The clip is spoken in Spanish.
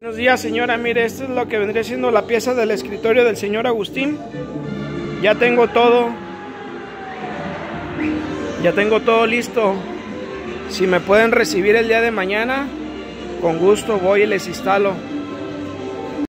Buenos días, señora. Mire, esto es lo que vendría siendo la pieza del escritorio del señor Agustín. Ya tengo todo listo. Si me pueden recibir el día de mañana, con gusto voy y les instalo.